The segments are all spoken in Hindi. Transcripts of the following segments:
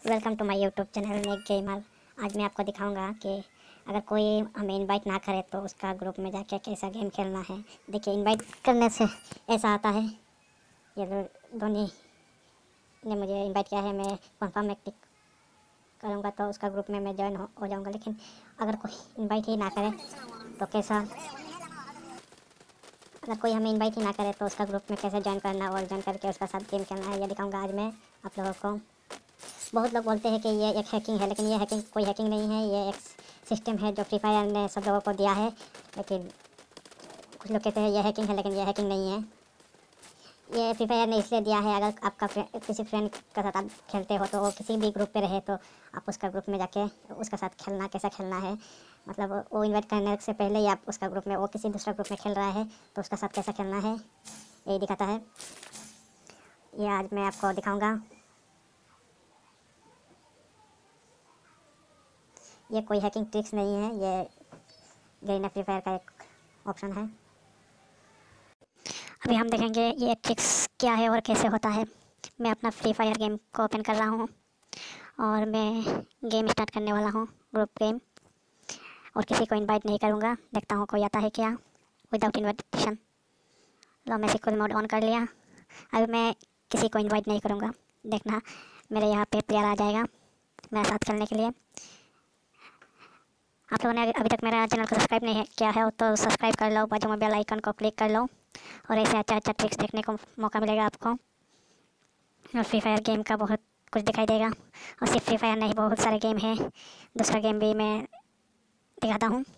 Welcome to my YouTube channel नेक गेमर। आज मैं आपको दिखाऊंगा कि अगर कोई हमें इनवाइट ना करे तो उसका ग्रुप में जाके कैसा गेम खेलना है। देखिए, इनवाइट करने से ऐसा आता है, ये धोनी ने मुझे इनवाइट किया है, मैं कंफर्म में क्लिक करूँगा तो उसका ग्रुप में मैं ज्वाइन हो जाऊँगा। लेकिन अगर कोई इन्वाइट ही ना करे तो कैसा, अगर कोई हमें इन्वाइट ही ना करे तो उसका ग्रुप में कैसे ज्वाइन करना और ज्वाइन करके उसका साथ गेम खेलना है, ये दिखाऊँगा आज मैं आप लोगों को। बहुत लोग बोलते हैं कि ये एक हैकिंग है, लेकिन ये हैकिंग कोई हैकिंग नहीं है। ये एक सिस्टम है जो फ्री फायर ने सब लोगों को दिया है। लेकिन कुछ लोग कहते हैं ये हैकिंग है, लेकिन ये हैकिंग नहीं है। ये फ्री फायर ने इसलिए दिया है, अगर आपका किसी फ्रेंड के साथ आप खेलते हो तो वो किसी भी ग्रुप पे रहे तो आप उसका ग्रुप में जाके उसका साथ खेलना, कैसा खेलना है, मतलब वो इन्वाइट करने से पहले ही आप उसका ग्रुप में, वो किसी दूसरा ग्रुप में खेल रहा है तो उसका साथ कैसा खेलना है यही दिखाता है। ये आज मैं आपको दिखाऊँगा। ये कोई हैकिंग ट्रिक्स नहीं है, ये गेम फ्री फायर का एक ऑप्शन है। अभी हम देखेंगे ये ट्रिक्स क्या है और कैसे होता है। मैं अपना फ्री फायर गेम को ओपन कर रहा हूँ और मैं गेम स्टार्ट करने वाला हूँ, ग्रुप गेम, और किसी को इनवाइट नहीं करूँगा। देखता हूँ कोई आता है क्या विदाउट इनविटेशन। लो, मैं सिक्योर मोड ऑन कर लिया। अभी मैं किसी को इनवाइट नहीं करूँगा। देखना मेरे यहाँ पे प्लेयर आ जाएगा मेरे साथ खेलने के लिए। आप लोगों ने अभी तक मेरा चैनल को सब्सक्राइब नहीं किया है तो सब्सक्राइब कर लो, बाजू में बेल आइकन को क्लिक कर लो और ऐसे अच्छा ट्रिक्स देखने को मौका मिलेगा आपको। और फ्री फायर गेम का बहुत कुछ दिखाई देगा, और सिर्फ फ्री फायर नहीं, बहुत सारे गेम हैं। दूसरा गेम भी मैं दिखाता हूँ।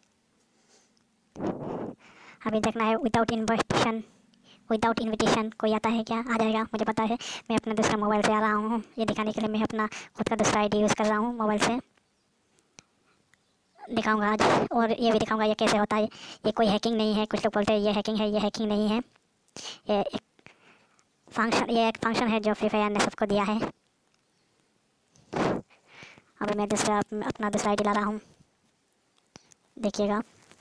अभी देखना है विदाउट इनविटेशन कोई आता है क्या। आ जाएगा, मुझे पता है। मैं अपने दूसरा मोबाइल से आ रहा हूँ, ये दिखाने के लिए मैं अपना खुद का दूसरा आईडी यूज़ कर रहा हूँ मोबाइल से। दिखाऊंगा आज, और ये भी दिखाऊंगा ये कैसे होता है। ये कोई हैकिंग नहीं है। कुछ लोग बोलते हैं ये हैकिंग है, ये हैकिंग नहीं है। ये एक फंक्शन है जो फ्री फायर ने सबको दिया है। अभी मैं अपना दूसरा आईडी ला रहा हूँ, देखिएगा।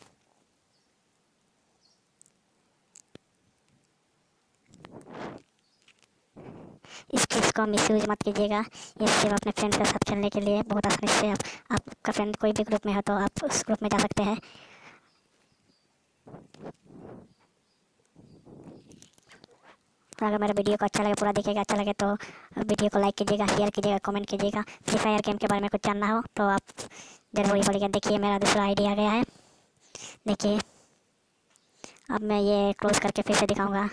इस ट्रिक्स को मिसयूज मत कीजिएगा। ये सिर्फ अपने फ्रेंड्स के साथ खेलने के लिए बहुत आसानी से आपका फ्रेंड कोई भी ग्रुप में हो तो आप उस ग्रुप में जा सकते हैं। और अगर मेरा वीडियो को अच्छा लगे, पूरा देखिएगा, अच्छा लगे तो वीडियो को लाइक कीजिएगा, शेयर कीजिएगा, कमेंट कीजिएगा। फ्री फायर गेम के बारे में कुछ जानना हो तो आप जरूर ही बोलिएगा। देखिए, मेरा दूसरा आईडी आ गया है। देखिए, अब मैं ये क्लोज करके फिर से दिखाऊंगा।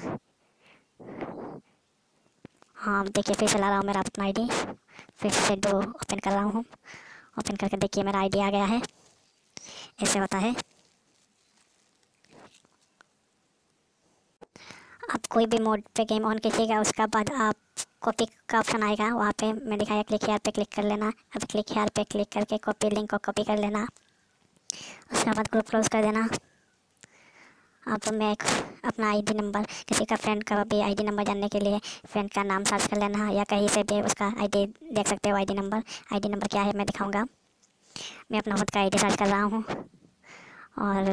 हाँ, देखिए, फिर से ला रहा हूँ मेरा अपना आईडी, फिर से दो ओपन कर रहा हूँ। ओपन करके देखिए मेरा आईडी आ गया है। ऐसे होता है। आप कोई भी मोड पे गेम ऑन कीजिएगा, उसका बाद आप कॉपी का ऑप्शन आएगा, वहाँ पे मैं दिखाया क्लिक हेयर पे क्लिक कर लेना। अब क्लिक हेयर पे क्लिक करके कॉपी लिंक को कॉपी कर लेना। उसके बाद ग्रुप क्लोज कर देना। अब मैं अपना आईडी नंबर, किसी का फ्रेंड का भी आईडी नंबर जानने के लिए फ्रेंड का नाम सर्च कर लेना, या कहीं से भी उसका आईडी देख सकते हो। आईडी नंबर क्या है मैं दिखाऊंगा। मैं अपना खुद का आईडी सर्च कर रहा हूँ, और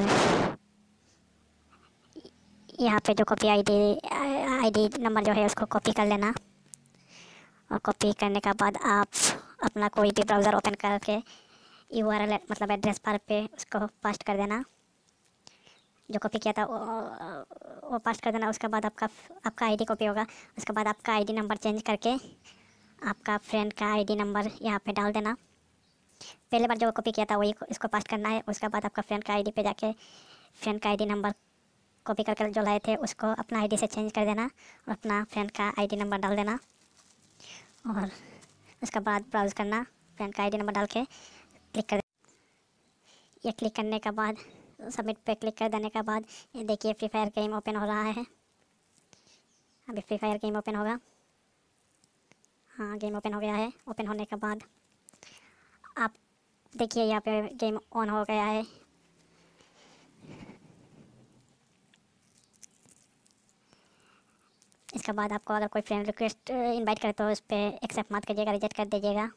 यहाँ पे जो कॉपी आईडी नंबर जो है उसको कॉपी कर लेना। और कॉपी करने के बाद आप अपना कोई भी ब्राउज़र ओपन करके URL मतलब एड्रेस बार पे उसको पास्ट कर देना, जो कॉपी किया था वो पास्ट कर देना। उसके बाद आपका आईडी कॉपी होगा। उसके बाद आपका आईडी नंबर चेंज करके आपका फ्रेंड का आईडी नंबर यहाँ पे डाल देना। पहले बार जो कॉपी किया था वही इसको पास्ट करना है। उसके बाद आपका फ्रेंड का आईडी पे जाके फ्रेंड का आईडी नंबर कॉपी करके जो लाए थे उसको अपना आईडी से चेंज कर देना और अपना फ्रेंड का आईडी नंबर डाल देना। और उसके बाद ब्राउज़ करना, फ्रेंड का आईडी नंबर डाल के क्लिक कर। ये क्लिक करने के बाद सबमिट पे क्लिक कर देने के बाद ये देखिए फ्री फायर गेम ओपन हो रहा है। अभी फ्री फायर गेम ओपन होगा। हाँ, गेम ओपन हो गया है। ओपन होने के बाद आप देखिए यहाँ पे गेम ऑन हो गया है। इसके बाद आपको अगर कोई फ्रेंड रिक्वेस्ट इनवाइट करे तो उस पर एक्सेप्ट मत कीजिएगा, रिजेक्ट कर दीजिएगा।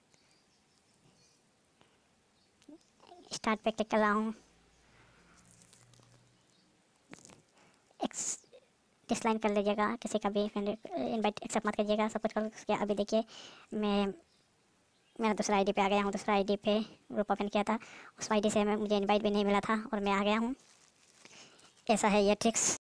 स्टार्ट पे क्लिक कर रहा हूँ। डिसलाइन कर लीजिएगा, किसी का भी फ्रेंड इनवाइट एक्सेप्ट मत कीजिएगा, सब कुछ कर। अभी देखिए मैं मैं दूसरा आईडी पे आ गया हूँ। दूसरा आईडी पे ग्रुप ओपन किया था, उस आईडी से मुझे इनवाइट भी नहीं मिला था और मैं आ गया हूँ। ऐसा है ये ट्रिक्स।